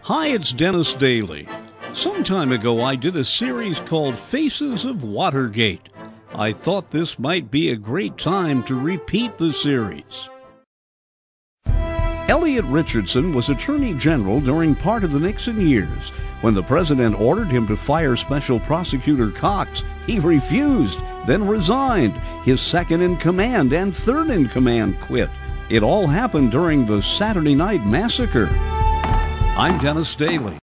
Hi, it's Dennis Daly. Some time ago I did a series called Faces of Watergate. I thought this might be a great time to repeat the series. Elliot Richardson was Attorney General during part of the Nixon years. When the president ordered him to fire Special Prosecutor Cox, he refused, then resigned. His second-in-command and third-in-command quit. It all happened during the Saturday Night Massacre. I'm Dennis Daly.